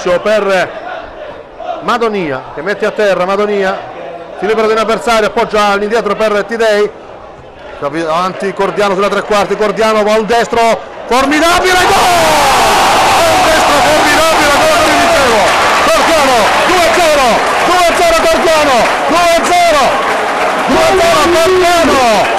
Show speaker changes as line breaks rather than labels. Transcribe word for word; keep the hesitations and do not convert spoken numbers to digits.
calcio per Madonia che mette a terra. Madonia si libera di un avversario, appoggia all'indietro per Tidei, avanti Cordiano sulla tre quarti. Cordiano va al destro, formidabile gol! Un destro formidabile, quello che vi dicevo. Cordiano due a zero, due a zero Cordiano, due a zero, due a zero Cordiano.